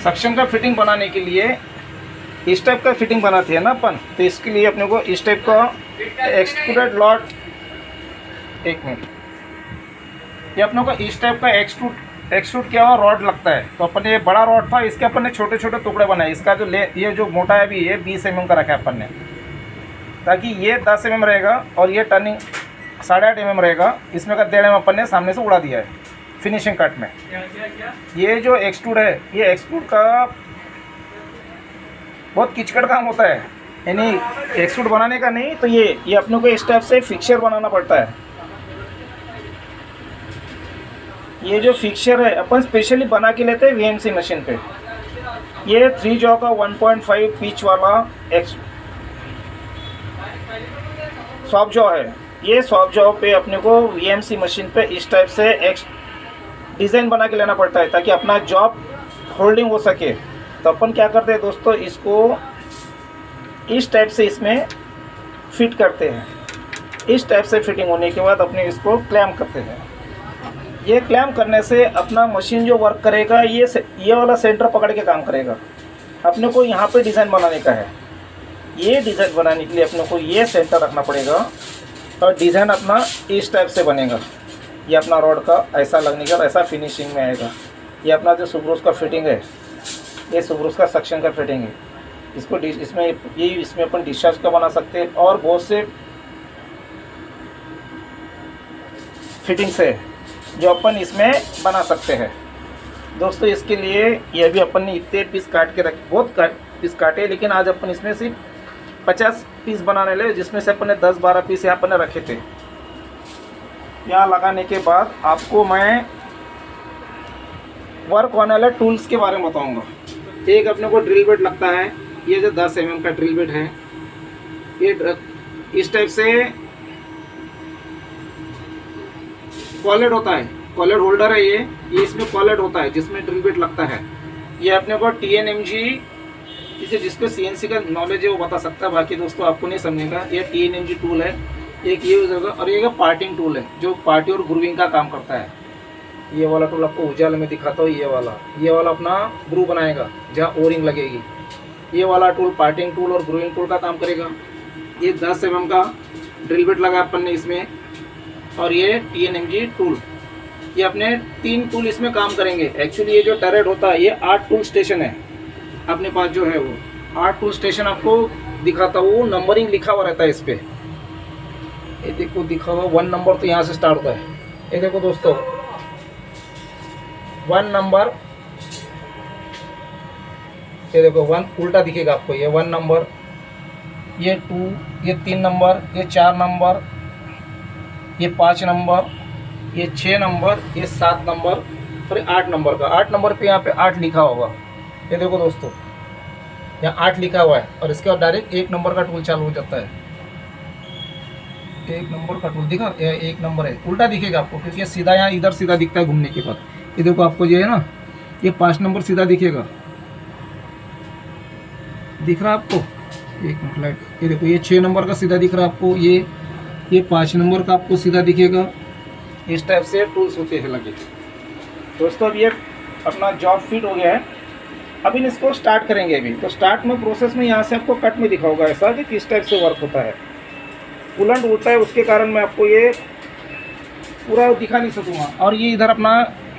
Suction का fitting बनाने के लिए इस टाइप का फिटिंग बनाते हैं ना अपन, तो इसके लिए अपने को इस टाइप का एक्सट्रूडेड रॉड, एक मिनट, ये अपने को इस टाइप का एक्सट्रूड किया हुआ रॉड लगता है। तो अपन ये बड़ा रॉड था, इसके अपन ने छोटे छोटे टुकड़े बनाए। इसका जो ये जो मोटा है भी, ये 20 mm का रखा है अपन ने, ताकि ये 10 mm रहेगा और ये टर्निंग 8.5 mm रहेगा। इसमें का 1.5 mm अपन ने सामने से उड़ा दिया है फिनिशिंग कट में। ये जो एक्सट्रूड है, ये एक्सट्रूड का बहुत किचकट काम होता है, यानी एक्सट्रूड बनाने का नहीं, तो ये अपने को इस टाइप से फिक्सर बनाना पड़ता है। ये जो फिक्सर है अपन स्पेशली बना के लेते हैं वीएमसी मशीन पे। ये 3 जॉ का 1.5 पिच वाला सॉफ्ट जॉ है। ये सॉफ्ट जॉ पे अपने को वीएमसी मशीन पे इस टाइप से एक डिज़ाइन बना के लेना पड़ता है, ताकि अपना जॉब होल्डिंग हो सके। तो अपन क्या करते हैं दोस्तों, इसको इस टाइप से इसमें फिट करते हैं। इस टाइप से फिटिंग होने के बाद अपने इसको क्लैम्प करते हैं। ये क्लैम्प करने से अपना मशीन जो वर्क करेगा, ये वाला सेंटर पकड़ के काम करेगा। अपने को यहाँ पे डिज़ाइन बनाने का है। ये डिज़ाइन बनाने के लिए अपने को ये सेंटर रखना पड़ेगा और डिज़ाइन अपना इस टाइप से बनेगा। ये अपना रॉड का ऐसा लगने का, ऐसा फिनिशिंग में आएगा। ये अपना जो सुब्रूस का फिटिंग है, ये सुब्रूस का सक्शन का फिटिंग है। इसको इसमें अपन डिस्चार्ज का बना सकते हैं और बहुत से फिटिंग्स है जो अपन इसमें बना सकते हैं। दोस्तों इसके लिए ये भी अपन ने इतने पीस काट के रखे, बहुत पीस काटे, लेकिन आज अपन इसमें सिर्फ 50 पीस बनाने लगे, जिसमें से अपन ने 10-12 पीस यहाँ अपन ने रखे थे। यहाँ लगाने के बाद आपको मैं वर्क होने वाले टूल्स के बारे में बताऊँगा। एक अपने को ड्रिल बिट लगता है, ये जो 10 mm का ड्रिल बिट है, ये इस टाइप से कॉलेट होता है, कॉलेट होल्डर है ये इसमें कॉलेट होता है जिसमें ड्रिल बिट लगता है। ये अपने को TNMG, जिसको CNC का नॉलेज है वो बता सकता है, बाकी दोस्तों आपको नहीं समझेगा। ये TNMG टूल है, एक ये यूज होगा, और ये पार्टिंग टूल है जो पार्टी और ग्रूविंग का काम करता है। ये वाला टूल आपको उजाले में दिखाता हूँ। ये वाला अपना ग्रू बनाएगा जहाँ ओरिंग लगेगी। ये वाला टूल पार्टिंग टूल और ग्रूविंग टूल का काम करेगा। ये 10 mm का ड्रिल बिट लगा अपन ने इसमें, और ये TNMG टूल, ये अपने 3 टूल इसमें काम करेंगे। एक्चुअली ये जो टरेट होता है, ये 8 टूल स्टेशन है अपने पास जो है, वो 8 टूल स्टेशन आपको दिखाता हूँ। नंबरिंग लिखा हुआ रहता है इस पर, ये देखो दिखा हुआ 1 नंबर तो यहाँ से स्टार्ट होता है। ये देखो दोस्तों 1 नंबर, ये देखो 1 उल्टा दिखेगा आपको, ये 1 नंबर, ये 2, ये 3 नंबर, ये 4 नंबर, ये 5 नंबर, ये 6 नंबर, ये 7 नंबर और 8 नंबर का। 8 नंबर पे यहाँ पे 8 लिखा होगा। ये देखो दोस्तों यहाँ 8 लिखा हुआ है, और इसके बाद डायरेक्ट 1 नंबर का टूल चालू हो जाता है। 1 नंबर का टूल दिखा, ये 1 नंबर है, उल्टा दिखेगा आपको क्योंकि ये सीधा यहाँ इधर सीधा दिखता है घूमने के बाद। ये देखो आपको जो है ना, ये 5 नंबर सीधा दिखेगा, दिख रहा है आपको? 1 मिनट लाइट, ये देखो ये 6 नंबर का सीधा दिख रहा है आपको, ये 5 नंबर का आपको सीधा दिखेगा। इस टाइप से टूल्स होते हैं लगे। दोस्तों अब ये अपना जॉब फिट हो गया है, अभी इसको स्टार्ट करेंगे। अभी तो स्टार्ट में प्रोसेस में यहाँ से आपको कट में दिखाऊंगा ऐसा कि किस टाइप से वर्क होता है। कूलेंट उड़ता है, उसके कारण मैं आपको ये पूरा दिखा नहीं सकूँगा। और ये इधर अपना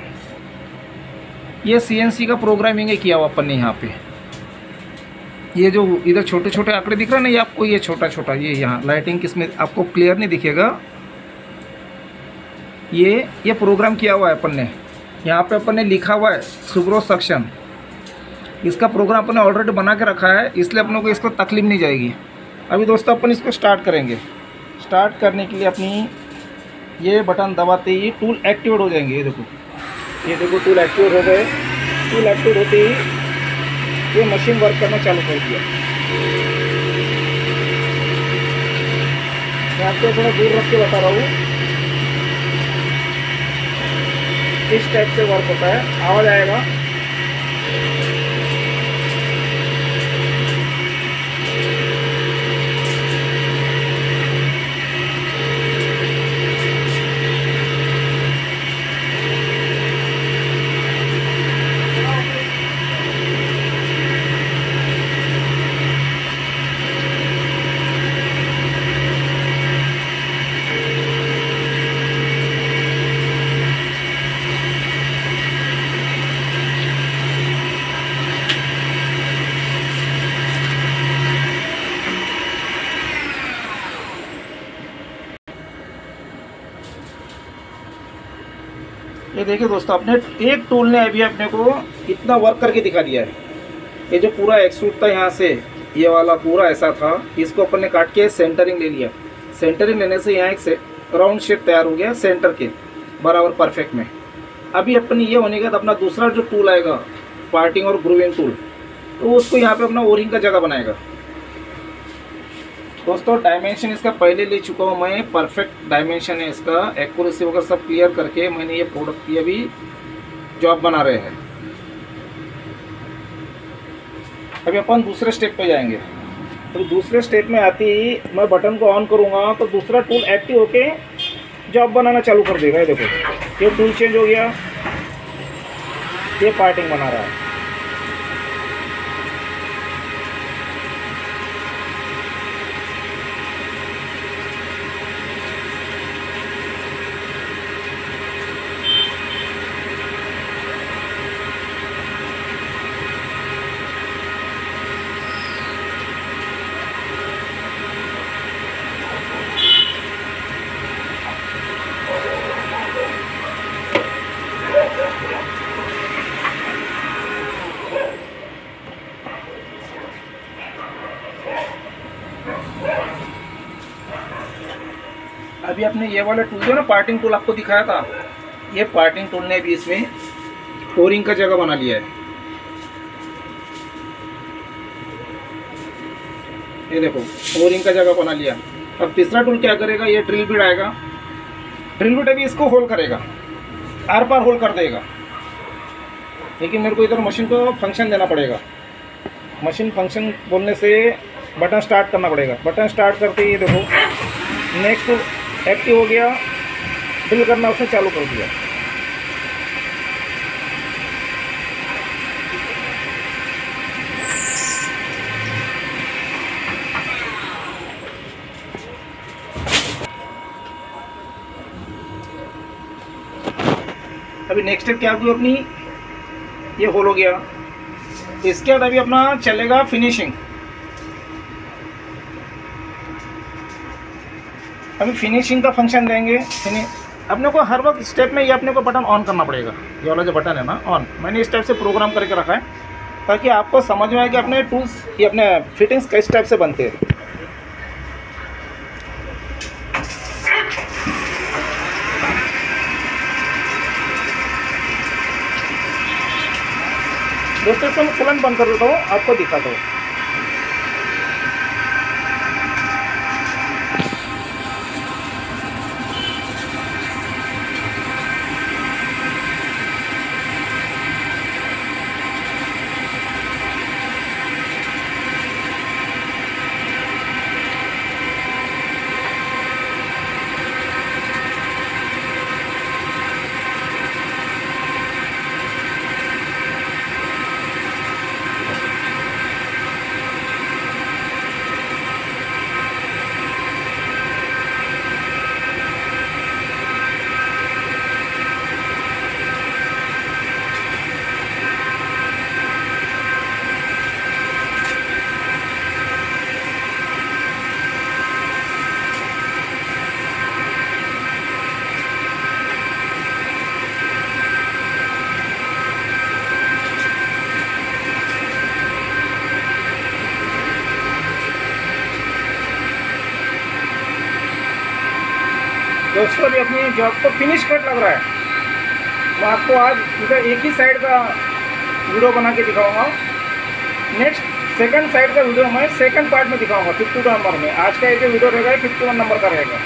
ये CNC का प्रोग्रामिंग है किया हुआ अपन ने यहाँ पे। ये जो इधर छोटे छोटे आंकड़े दिख रहे हैं ना, ये आपको ये छोटा छोटा, ये यहाँ लाइटिंग किसमें आपको क्लियर नहीं दिखेगा, ये प्रोग्राम किया हुआ है अपन ने। यहाँ पे अपन ने लिखा हुआ है सुब्रूस सक्शन। इसका प्रोग्राम अपन ने ऑलरेडी बना के रखा है, इसलिए अपनों को इसको तकलीफ नहीं जाएगी। अभी दोस्तों अपन इसको स्टार्ट करेंगे। स्टार्ट करने के लिए अपनी ये बटन दबाते ही टूल एक्टिवेट हो जाएंगे। ये देखो टूल एक्टिवेट हो गए। टूल एक्टिवेट होते ही ये मशीन वर्क करना चालू कर दिया। मैं आपको थोड़ा दूर रख के बता रहा हूँ, इस टाइप से वर्क होता है। आवाज़ आएगा, देखिए दोस्तों, अपने एक टूल ने अभी अपने को इतना वर्क करके दिखा दिया है। ये जो पूरा एक्सट्रूड था यहाँ से, ये वाला पूरा ऐसा था, इसको अपन ने काट के सेंटरिंग ले लिया। सेंटरिंग लेने से यहाँ एक राउंड शेप तैयार हो गया सेंटर के बराबर परफेक्ट में। अभी अपन ये होने के बाद अपना दूसरा जो टूल आएगा पार्टिंग और ग्रूविंग टूल, तो उसको यहाँ पे अपना ओरिंग का जगह बनाएगा। दोस्तों डायमेंशन इसका पहले ले चुका हूँ मैं, परफेक्ट डायमेंशन है इसका, एक्यूरेसी वगैरह सब क्लियर करके मैंने ये प्रोडक्ट की अभी जॉब बना रहे हैं। अभी अपन दूसरे स्टेप पे जाएंगे। तो दूसरे स्टेप में आते ही मैं बटन को ऑन करूँगा तो दूसरा टूल एक्टिव होके जॉब बनाना चालू कर देगा। ये देखो, ये टूल चेंज हो गया, ये पार्टिंग बना रहा है। अभी आपने ये वाला टूल जो ना पार्टिंग टूल आपको दिखाया था, ये पार्टिंग टूल ने भी इसमें ओरिंग का जगह बना लिया है। ये देखो, ओरिंग का जगह बना लिया। अब तीसरा टूल क्या करेगा, ये ड्रिल बिट आएगा। ड्रिल बिट अभी इसको होल करेगा, आर पार होल कर देगा। लेकिन मेरे को इधर मशीन को फंक्शन देना पड़ेगा। मशीन फंक्शन बोलने से बटन स्टार्ट करना पड़ेगा। बटन स्टार्ट करते ही देखो नेक्स्ट टूल एक्टिव हो गया, ड्रिल करना उसने चालू कर दिया। अभी नेक्स्ट स्टेप क्या होगी अपनी, ये होल हो गया। इसके बाद अभी अपना चलेगा फिनिशिंग। अभी फिनिशिंग का फंक्शन देंगे। अपने को हर वक्त स्टेप में ये अपने को बटन ऑन करना पड़ेगा। ये वाला जो बटन है ना ऑन, मैंने इस टाइप से प्रोग्राम करके रखा है ताकि आपको समझ में आए कि अपने टूल्स ये अपने फिटिंग्स किस टाइप से बनते हैं। दोस्तों इसको मैं तुरंत बंद कर देता हूँ, आपको दिखाता हूँ। दोस्तों अभी अपनी जॉब को फिनिश कट लग रहा है। मैं आपको आज इधर एक ही साइड का वीडियो बना के दिखाऊंगा। नेक्स्ट सेकंड साइड का वीडियो मैं सेकंड पार्ट में दिखाऊंगा 52 नंबर में। आज का ये जो वीडियो रहेगा 51 नंबर का रहेगा।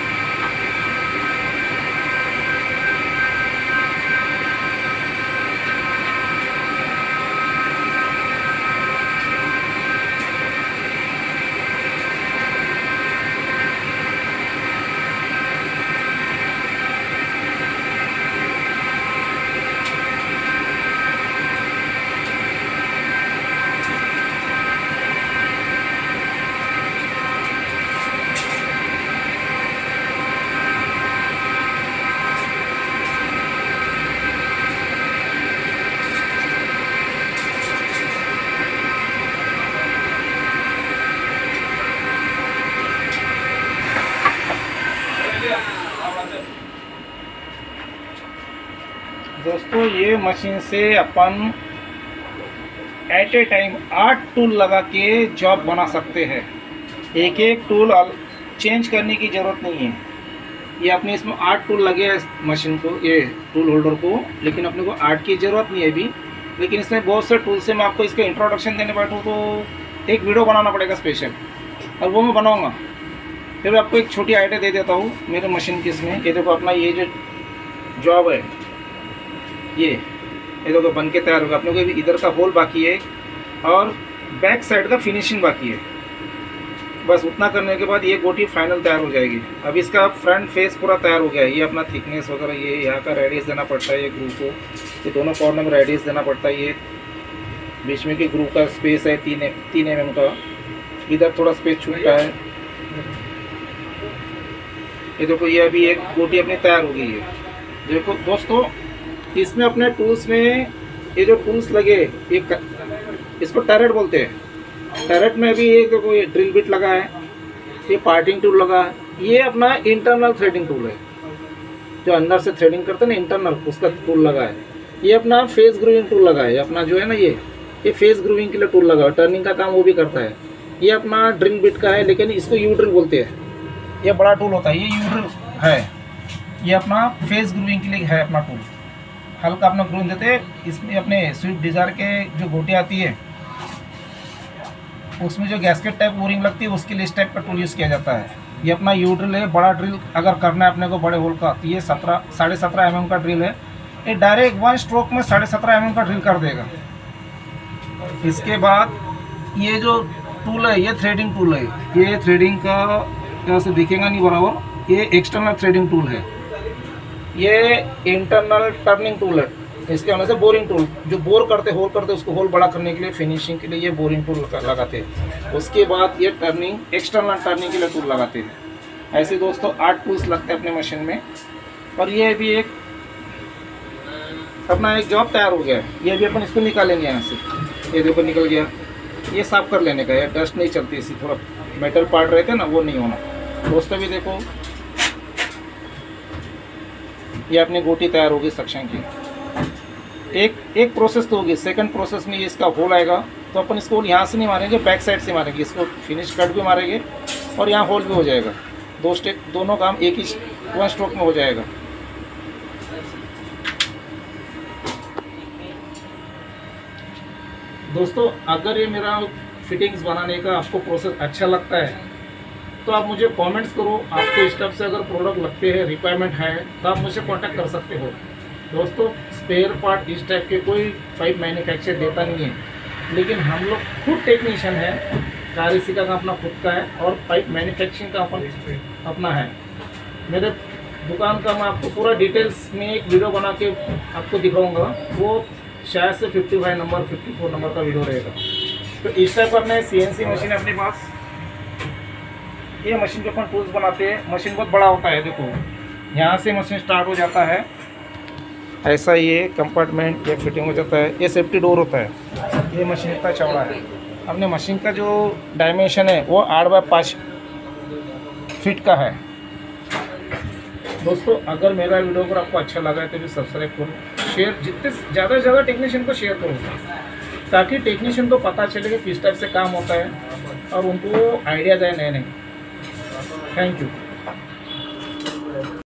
दोस्तों ये मशीन से अपन एट ए टाइम 8 टूल लगा के जॉब बना सकते हैं। एक एक टूल चेंज करने की ज़रूरत नहीं है। ये अपने इसमें 8 टूल लगे हैं मशीन को, ये टूल होल्डर को, लेकिन अपने को 8 की ज़रूरत नहीं है अभी। लेकिन इसमें बहुत से टूल्स से मैं आपको इसका इंट्रोडक्शन देने बैठूँ तो एक वीडियो बनाना पड़ेगा स्पेशल, और वो मैं बनाऊँगा। फिर आपको एक छोटी आइडिया दे देता हूँ मेरे मशीन की। इसमें ये देखो अपना ये जो जॉब है ये देखो बन के तैयार होगा। अपने को भी इधर का होल बाकी है और बैक साइड का फिनिशिंग बाकी है। बस उतना करने के बाद ये गोटी फाइनल तैयार हो जाएगी। अब इसका फ्रंट फेस पूरा तैयार हो गया है। ये अपना थिकनेस वगैरह, ये यहाँ का रेडियस देना पड़ता है, ये ग्रूव को, ये दोनों कॉर्नर में रेडियस देना पड़ता है। ये बीच में की ग्रूव का स्पेस है 3 mm का, इधर थोड़ा स्पेस छूटता है। ये देखो ये अभी एक गोटी अपनी तैयार हो गई है। देखो दोस्तों, इसमें अपने टूल्स में ये जो टूल्स लगे, एक इसको टैरेट बोलते हैं। टैरेट में भी एक देखो ये ड्रिल बिट लगा है, ये पार्टिंग टूल लगा है। ये अपना इंटरनल थ्रेडिंग टूल है, जो अंदर से थ्रेडिंग करते हैं ना, इंटरनल, उसका टूल लगा है। ये अपना फेस ग्रूविंग टूल लगा है, अपना जो है ना ये फेस ग्रूविंग के लिए टूल लगा है। टर्निंग का काम वो भी करता है। ये अपना ड्रिल बिट का है, लेकिन इसको यू ड्रिल बोलते हैं। ये बड़ा टूल होता है, ये यू ड्रिल है। ये अपना फेस ग्रूविंग के लिए है अपना टूल। हल्का अपना ग्रूव देते हैं। इसमें अपने स्विफ्ट डिज़ायर के जो गोटी आती है उसमें जो गैस्केट टाइप ओरिंग लगती है, उसके लिए इस टाइप का टूल यूज़ किया जाता है। ये अपना यू ड्रिल है। बड़ा ड्रिल अगर करना है अपने को बड़े होल का, तो ये 17.5 mm का ड्रिल है। ये डायरेक्ट 1 स्ट्रोक में 17.5 mm का ड्रिल कर देगा। इसके बाद ये जो टूल है ये थ्रेडिंग टूल है। ये थ्रेडिंग का यहाँ से दिखेगा नहीं बराबर, ये एक्सटर्नल थ्रेडिंग टूल है। ये इंटरनल टर्निंग टूल है। इसके होने से बोरिंग टूल, जो बोर करते होल करते उसको होल बड़ा करने के लिए, फिनिशिंग के लिए ये बोरिंग टूल लगाते हैं। उसके बाद ये टर्निंग, एक्सटर्नल टर्निंग के लिए टूल लगाते हैं। ऐसे दोस्तों 8 टूल्स लगते हैं अपने मशीन में। और ये भी एक अपना एक जॉब तैयार हो गया है। ये भी अपन इसको निकालेंगे यहाँ से। ये देखो निकल गया। ये साफ कर लेने का है, डस्ट नहीं चलती इसी, थोड़ा मेटल पार्ट रहते ना, वो नहीं होना। दोस्तों भी देखो ये अपनी गोटी तैयार होगी सक्शन की। एक प्रोसेस तो होगी। सेकंड प्रोसेस में ये इसका होल आएगा, तो अपन इसको होल यहाँ से नहीं मारेंगे, बैक साइड से मारेंगे। इसको फिनिश कट भी मारेंगे और यहाँ होल भी हो जाएगा। दोनों काम एक ही 1 स्ट्रोक में हो जाएगा। दोस्तों अगर ये मेरा फिटिंग्स बनाने का आपको प्रोसेस अच्छा लगता है तो आप मुझे कमेंट्स करो। आपको इस टाइप से अगर प्रोडक्ट लगते हैं, रिक्वायरमेंट है, तो आप मुझसे कांटेक्ट कर सकते हो। दोस्तों स्पेयर पार्ट इस टाइप के कोई पाइप मैन्युफैक्चर देता नहीं है, लेकिन हम लोग खुद टेक्नीशियन है। कार्यसिका का अपना खुद का है और पाइप मैन्युफैक्चरिंग का अपना है। मेरे दुकान का मैं आपको पूरा डिटेल्स में एक वीडियो बना के आपको दिखाऊंगा। वो शायद से 55 नंबर 54 नंबर का वीडियो रहेगा। तो इस टाइप अपने CNC मशीन अपने पास, ये मशीन के अपन टूल्स बनाते हैं। मशीन बहुत बड़ा होता है। देखो यहाँ से मशीन स्टार्ट हो जाता है, ऐसा ये कंपार्टमेंट ये फिटिंग हो जाता है। ये सेफ्टी डोर होता है। ये मशीन इतना चौड़ा है। अपने मशीन का जो डायमेंशन है वो 8x5 फीट का है। दोस्तों अगर मेरा वीडियो अगर आपको अच्छा लगा है तो भी सब्सक्राइब करो, शेयर, जितने ज़्यादा से ज़्यादा टेक्नीशियन को शेयर करो, ताकि टेक्नीशियन को पता चले कि किस टाइप से काम होता है और उनको आइडियाज़ आए नए नए। Thank you.